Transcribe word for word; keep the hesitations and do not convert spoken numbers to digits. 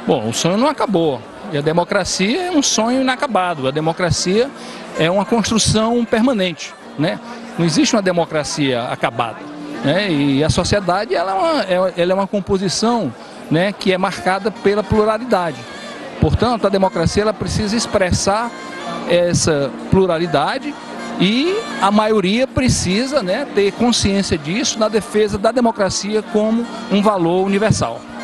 Bom, o sonho não acabou. E a democracia é um sonho inacabado. A democracia é uma construção permanente, né? Não existe uma democracia acabada, né? E a sociedade ela é, uma, ela é uma composição, né, que é marcada pela pluralidade. Portanto, a democracia ela precisa expressar essa pluralidade e a maioria precisa, né, ter consciência disso na defesa da democracia como um valor universal.